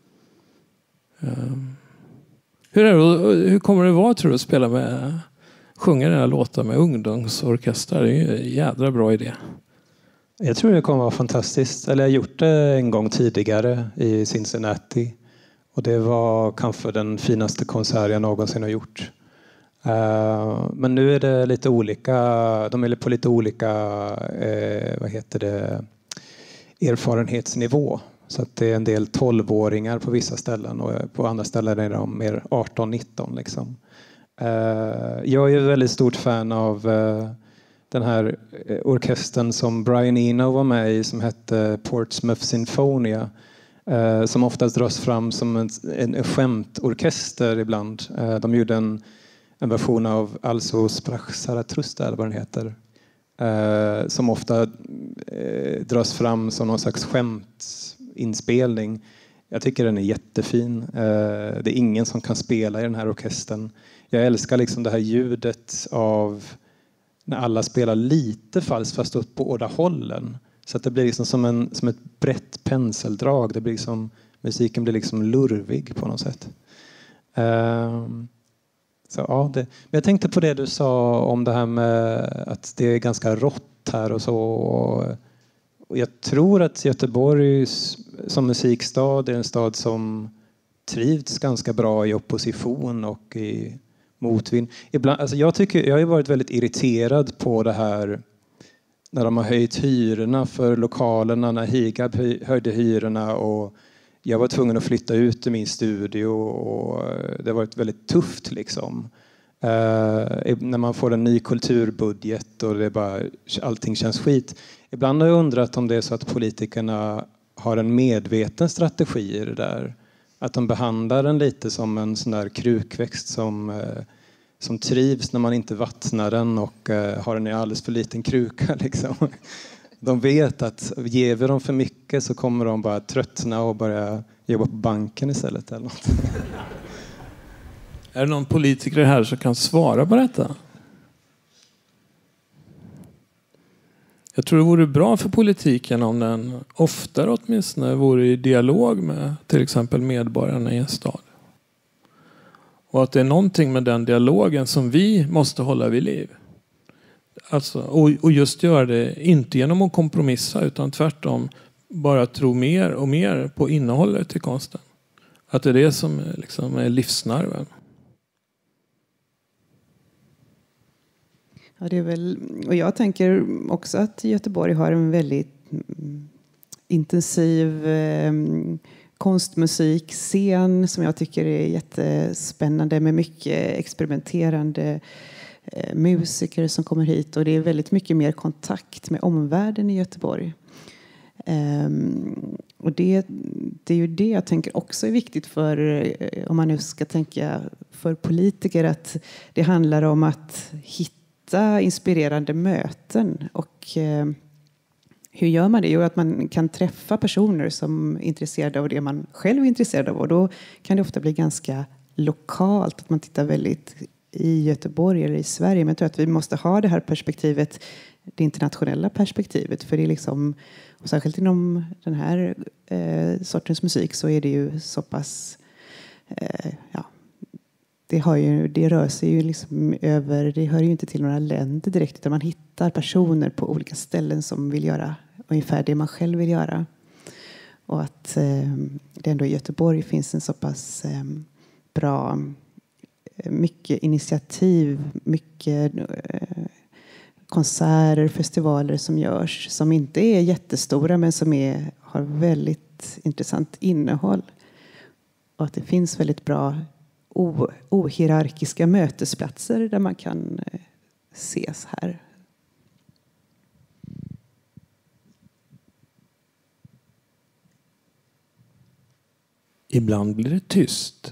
Um, hur, är det, hur kommer det vara, tror du, att spela med, sjunga den här låten med ungdomsorkester? Det är ju en jädra bra idé. Jag tror det kommer vara fantastiskt. Eller jag har gjort det en gång tidigare i Cincinnati. Och det var kanske den finaste konsert jag någonsin har gjort. Uh, men nu är det lite olika. De är på lite olika uh, vad heter det, erfarenhetsnivå. Så att det är en del tolvåringar på vissa ställen. Och på andra ställen är de mer arton nitton. Liksom. Uh, jag är väldigt stort fan av... Uh, den här orkestern som Brian Eno var med i, som hette Portsmouth Sinfonia, eh, som oftast dras fram som en, en skämtorkester ibland. Eh, de gjorde en, en version av Also sprach Zarathustra, eller vad den heter, eh, som ofta eh, dras fram som någon slags skämtinspelning. Jag tycker den är jättefin. Eh, det är ingen som kan spela i den här orkestern. Jag älskar liksom det här ljudet av när alla spelar lite falskt fast åt båda hållen. Så att det blir liksom som, en, som ett brett penseldrag. Det blir liksom musiken blir liksom lurvig på något sätt. Um, så, ja, det. Men jag tänkte på det du sa om det här med att det är ganska rått här och så. Och jag tror att Göteborg som musikstad är en stad som trivs ganska bra i opposition och i motvind. Ibland, alltså jag, tycker, jag har ju varit väldigt irriterad på det här när de har höjt hyrorna för lokalerna, när Higab höjde hyrorna och jag var tvungen att flytta ut i min studio och det har varit väldigt tufft liksom. Uh, när man får en ny kulturbudget och det bara, allting känns skit. Ibland har jag undrat om det är så att politikerna har en medveten strategi i det där. Att de behandlar den lite som en sån där krukväxt som, uh, som trivs när man inte vattnar den och uh, har den i alldeles för liten kruka liksom. De vet att ger vi dem för mycket så kommer de bara tröttna och börja jobba på banken istället eller något. Är det någon politiker här som kan svara på detta? Jag tror det vore bra för politiken om den oftare åtminstone vore i dialog med till exempel medborgarna i en stad. Och att det är någonting med den dialogen som vi måste hålla vid liv. Alltså, och, och just göra det inte genom att kompromissa utan tvärtom bara tro mer och mer på innehållet i konsten. Att det är det som liksom är livsnerven. Ja, det är väl, och jag tänker också att Göteborg har en väldigt intensiv eh, konstmusikscen som jag tycker är jättespännande med mycket experimenterande eh, musiker som kommer hit och det är väldigt mycket mer kontakt med omvärlden i Göteborg. Um, och det, det är ju det jag tänker också är viktigt för, om man nu ska tänka för politiker, att det handlar om att hitta inspirerande möten. Och eh, hur gör man det? Jo, att man kan träffa personer som är intresserade av det man själv är intresserad av. Och då kan det ofta bli ganska lokalt, att man tittar väldigt i Göteborg eller i Sverige. Men jag tror att vi måste ha det här perspektivet, det internationella perspektivet. För det är liksom, och särskilt inom den här eh, sortens musik så är det ju så pass, eh, ja, det, har ju, det rör sig ju liksom över, det hör ju inte till några länder direkt, utan man hittar personer på olika ställen som vill göra ungefär det man själv vill göra. Och att eh, det ändå i Göteborg finns en så pass eh, bra, mycket initiativ, mycket eh, konserter, festivaler som görs, som inte är jättestora men som är, har väldigt intressant innehåll. Och att det finns väldigt bra o, ohierarkiska mötesplatser där man kan eh, ses här. Ibland blir det tyst.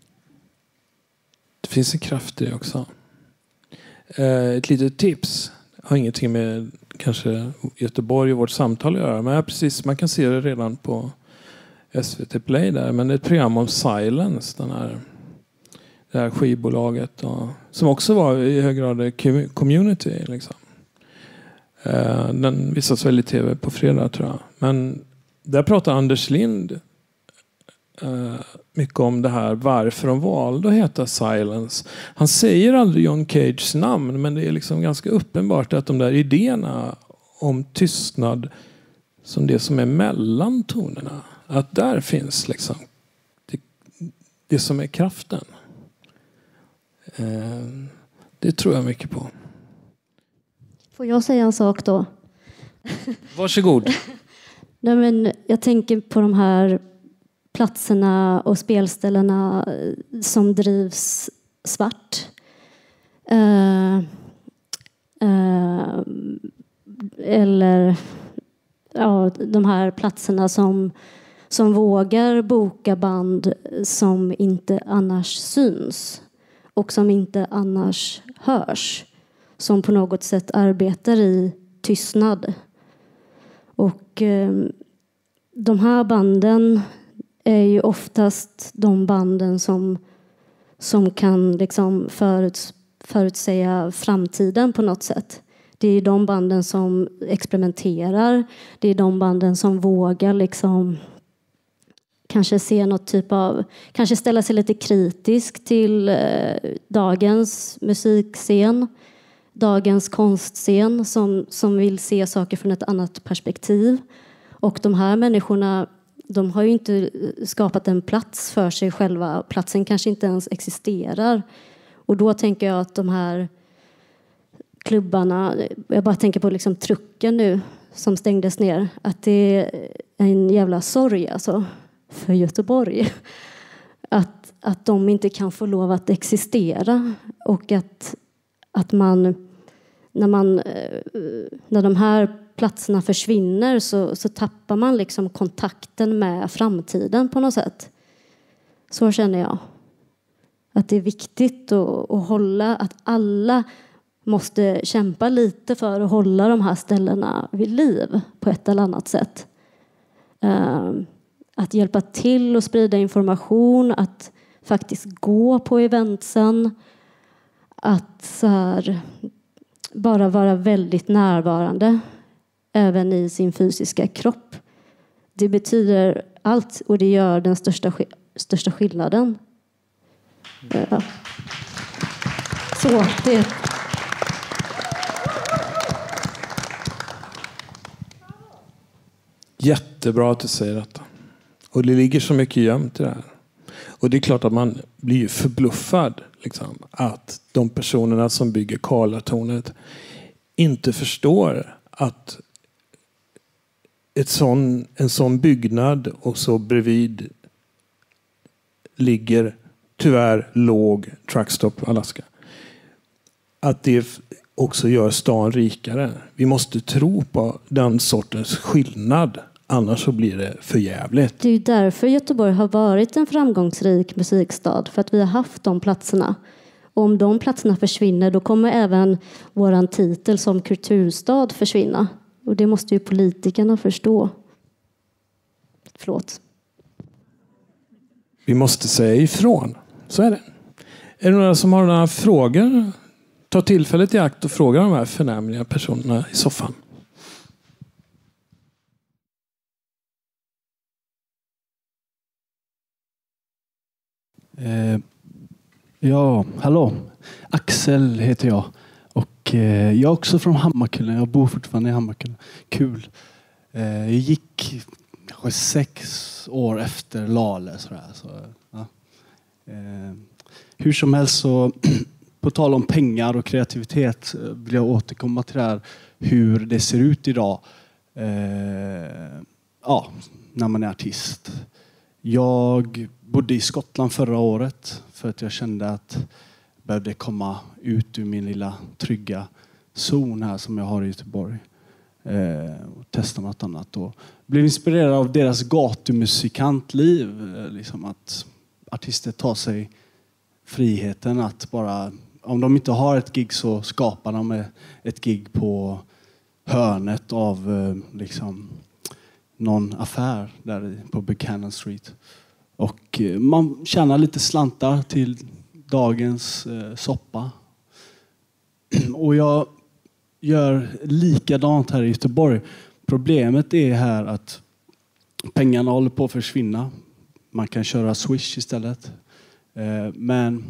Det finns en kraft i det också. Eh, ett litet tips. Har ingenting med kanske Göteborg och vårt samtal att göra. Men ja, precis, man kan se det redan på S V T Play där. Men det är ett program om Silence. Den här, det här skivbolaget. Och, som också var i hög grad community. Liksom. Eh, den visas väl i tv på fredag tror jag. Men där pratar Anders Lind Uh, mycket om det här varför de valde att heta Silence. Han säger aldrig John Cages namn, men det är liksom ganska uppenbart att de där idéerna om tystnad som det som är mellan tonerna, att där finns liksom det, det som är kraften. Uh, det tror jag mycket på. Får jag säga en sak då? Varsågod. Nej, men jag tänker på de här platserna och spelställena som drivs svart. Uh, uh, eller ja, de här platserna som, som vågar boka band som inte annars syns och som inte annars hörs. Som på något sätt arbetar i tystnad. Och uh, de här banden är ju oftast de banden som, som kan liksom föruts, förutsäga framtiden på något sätt. Det är de banden som experimenterar. Det är de banden som vågar liksom kanske se något typ av, kanske ställa sig lite kritisk till eh, dagens musikscen, dagens konstscen som, som vill se saker från ett annat perspektiv. Och de här människorna, de har ju inte skapat en plats för sig själva. Platsen kanske inte ens existerar. Och då tänker jag att de här klubbarna, jag bara tänker på liksom trucken nu som stängdes ner, att det är en jävla sorg alltså för Göteborg. Att, att de inte kan få lov att existera och att, att man när, man när de här platserna försvinner så, så tappar man liksom kontakten med framtiden på något sätt. Så känner jag. Att det är viktigt att, att hålla, att alla måste kämpa lite för att hålla de här ställena vid liv på ett eller annat sätt. Att hjälpa till och sprida information, att faktiskt gå på eventsen, att så här, bara vara väldigt närvarande även i sin fysiska kropp. Det betyder allt och det gör den största, största skillnaden. Ja. Så det. Jättebra att du säger detta. Och det ligger så mycket gömt i det här. Och det är klart att man blir förbluffad liksom, att de personerna som bygger Karlatornet inte förstår att ett sån, en sån byggnad och så bredvid ligger tyvärr låg Truckstop Alaska. Att det också gör stan rikare. Vi måste tro på den sortens skillnad. Annars så blir det för jävligt. Det är ju därför Göteborg har varit en framgångsrik musikstad. För att vi har haft de platserna. Och om de platserna försvinner då kommer även våran titel som kulturstad försvinna. Och det måste ju politikerna förstå. Förlåt. Vi måste säga ifrån. Så är det. Är det några som har några frågor? Ta tillfället i akt och fråga de här förnämliga personerna i soffan. Eh, ja, hallå. Axel heter jag. Och eh, jag är också från Hammarkullen. Jag bor fortfarande i Hammarkullen. Kul. Eh, jag gick kanske sex år efter Lale. Sådär, så, ja. eh, hur som helst så... På tal om pengar och kreativitet vill jag återkomma till det här hur det ser ut idag. Eh, ja, när man är artist. Jag bodde i Skottland förra året för att jag kände att jag behövde komma ut ur min lilla trygga zon här som jag har i Göteborg. Eh, och testa något annat. Och blev inspirerad av deras gatumusikantliv. Eh, liksom att artister tar sig friheten att bara... Om de inte har ett gig så skapar de ett gig på hörnet av liksom någon affär där på Buchanan Street. Och man tjänar lite slantar till dagens eh, soppa. Och jag gör likadant här i Göteborg. Problemet är här att pengarna håller på att försvinna. Man kan köra Swish istället. Eh, men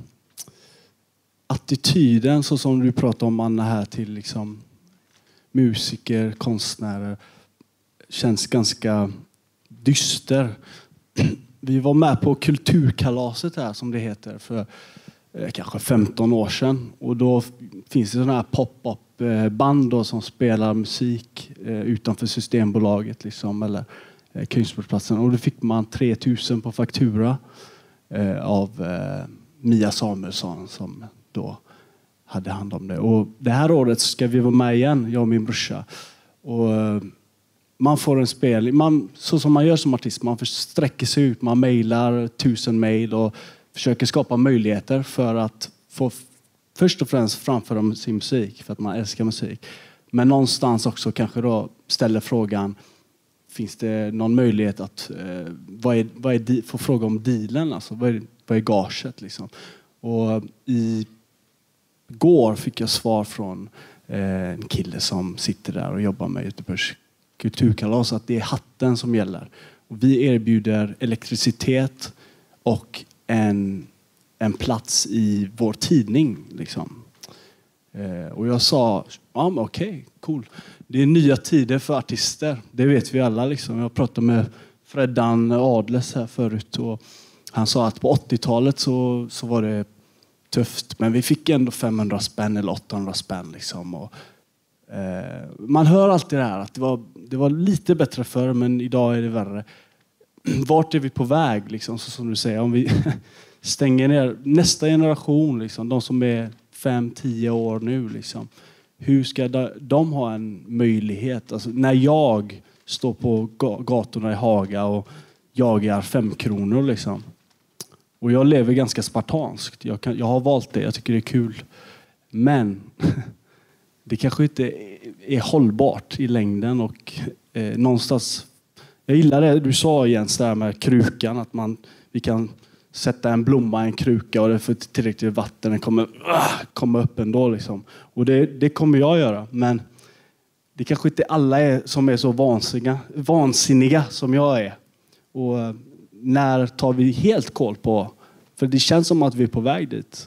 attityden, så som du pratar om Anna här, till liksom musiker, konstnärer känns ganska dyster. Vi var med på kulturkalaset här som det heter för eh, kanske femton år sedan. Och då finns det sådana här pop-up band då, som spelar musik eh, utanför Systembolaget liksom, eller eh, Kungsportsplatsen. Och då fick man tre tusen på faktura eh, av eh, Mia Samuelsson som då hade hand om det. Och det här året ska vi vara med igen, jag och min brorsa. Och eh, man får en spel, man, så som man gör som artist, man sträcker sig ut, man mejlar tusen mejl och försöker skapa möjligheter för att få först och främst framföra sin musik, för att man älskar musik. Men någonstans också kanske då ställer frågan, finns det någon möjlighet att eh, vad är, vad är, få fråga om dealen, alltså vad är, vad är gaget liksom. Och i går fick jag svar från eh, en kille som sitter där och jobbar med Göteborgs kulturkalas att det är hatten som gäller. Och vi erbjuder elektricitet och en, en plats i vår tidning. Liksom. Eh, och jag sa, ja men okej, cool. Det är nya tider för artister. Det vet vi alla. Liksom. Jag pratade med Freddan Adles här förut. Och han sa att på åttiotalet så, så var det tufft. Men vi fick ändå femhundra spänn eller åttahundra spänn. Liksom. Och, eh, man hör alltid det här. Att det var, det var lite bättre förr, men idag är det värre. Vart är vi på väg? Liksom, så som du säger. Om vi stänger ner nästa generation. Liksom, de som är fem, tio år nu. Liksom. Hur ska de ha en möjlighet? Alltså, när jag står på gatorna i Haga och jagar fem kronor. Liksom. Och jag lever ganska spartanskt. Jag, kan, jag har valt det. Jag tycker det är kul. Men det kanske inte är, är hållbart i längden. Och eh, någonstans... Jag gillar det du sa Jens där med krukan. Att man, vi kan sätta en blomma i en kruka och det får tillräckligt vatten. Den kommer uh, komma upp ändå. Liksom. Och det, det kommer jag göra. Men det kanske inte alla är som är så vansinniga, vansinniga som jag är. Och uh, när tar vi helt koll på? För det känns som att vi är på väg dit.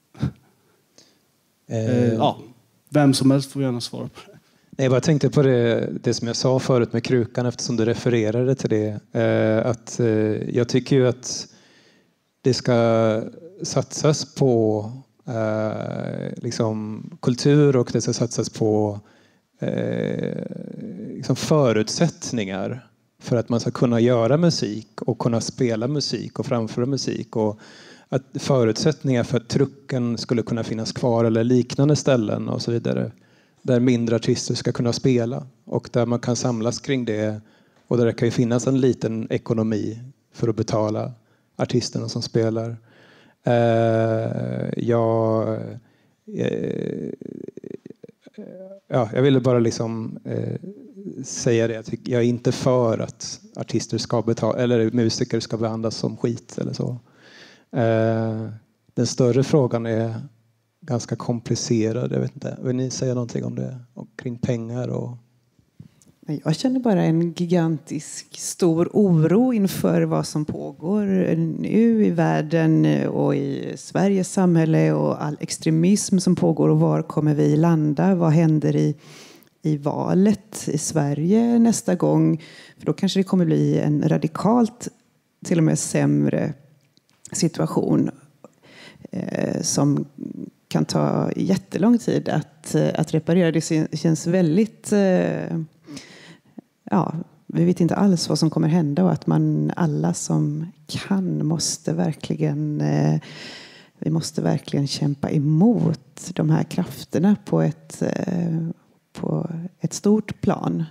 Eh. Uh, ja, vem som helst får gärna svara på det. Nej, jag bara tänkte på det, det som jag sa förut med krukan eftersom du refererade till det. Eh, att, eh, jag tycker ju att det ska satsas på eh, liksom kultur och det ska satsas på eh, liksom förutsättningar för att man ska kunna göra musik och kunna spela musik och framföra musik. Och att förutsättningar för att trucken skulle kunna finnas kvar eller liknande ställen och så vidare. Där mindre artister ska kunna spela och där man kan samlas kring det och där det kan ju finnas en liten ekonomi för att betala artisterna som spelar. Eh, jag, eh, ja, jag ville bara liksom eh, säga det. Jag, tycker, jag är inte för att artister ska betala eller musiker ska behandlas som skit eller så. Eh, den större frågan är ganska komplicerad. Jag vet inte. Vill ni säga någonting om det? Och kring pengar och... Jag känner bara en gigantisk stor oro inför vad som pågår nu i världen och i Sveriges samhälle och all extremism som pågår och var kommer vi landa? Vad händer i, i valet i Sverige nästa gång? För då kanske det kommer bli en radikalt till och med sämre situation eh, som kan ta jättelång tid att, att reparera. Det känns väldigt... Eh, ja, vi vet inte alls vad som kommer hända och att man alla som kan måste verkligen... Eh, vi måste verkligen kämpa emot de här krafterna på ett, eh, på ett stort plan.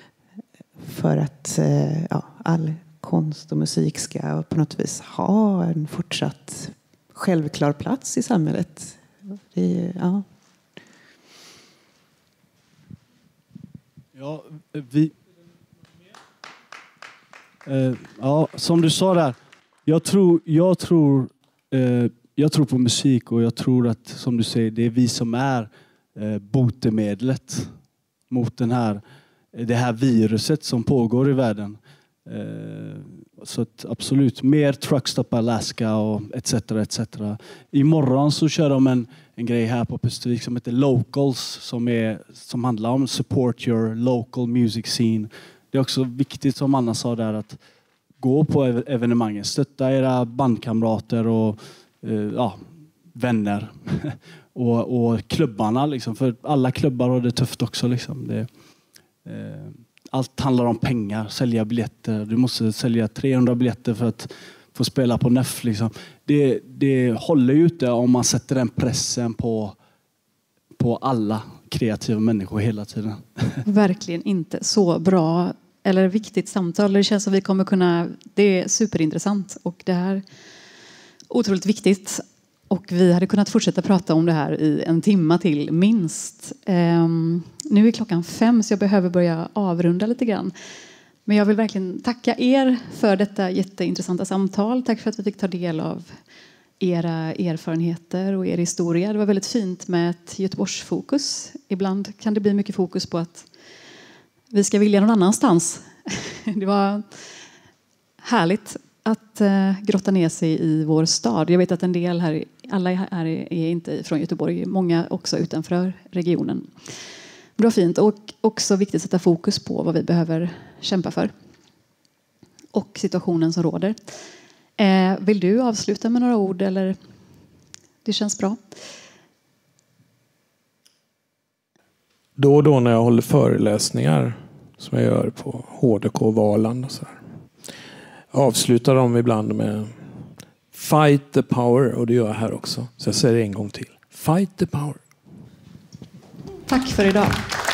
För att eh, ja, all konst och musik ska på något vis ha en fortsatt självklar plats i samhället. Det, ja. Ja, vi... Uh, ja, som du sa där. Jag tror, jag, tror, uh, jag tror på musik och jag tror att, som du säger, det är vi som är uh, botemedlet mot den här, det här viruset som pågår i världen. Uh, så att absolut, mer Truckstop Alaska och et cetera et cetera. Imorgon så kör de en, en grej här på Pustervik som heter Locals som, är, som handlar om support your local music scene. Det är också viktigt som Anna sa där att gå på evenemangen, stötta era bandkamrater och uh, ja, vänner och, och klubbarna liksom, för alla klubbar har det tufft också liksom. Det, uh, allt handlar om pengar, sälja biljetter. Du måste sälja trehundra biljetter för att få spela på N E F liksom. Det, det håller ju inte om man sätter den pressen på på alla kreativa människor hela tiden. Verkligen inte. Så bra eller viktigt samtal. Det känns som vi kommer kunna... Det är superintressant och det här är otroligt viktigt. Och vi hade kunnat fortsätta prata om det här i en timma till minst. Um, nu är klockan fem så jag behöver börja avrunda lite grann. Men jag vill verkligen tacka er för detta jätteintressanta samtal. Tack för att vi fick ta del av era erfarenheter och er historia. Det var väldigt fint med ett Göteborgsfokus. Ibland kan det bli mycket fokus på att vi ska vilja någon annanstans. Det var Härligt att uh, grotta ner sig i vår stad. Jag vet att en del här, alla här är inte från Göteborg, många också utanför regionen. Bra, fint, och också viktigt att sätta fokus på vad vi behöver kämpa för och situationen som råder. Eh, vill du avsluta med några ord eller? Det känns bra. Då och då när jag håller föreläsningar som jag gör på H D K Valand och så här, avslutar de ibland med Fight the power, och det gör jag här också. Så jag säger det en gång till. Fight the power. Tack för idag.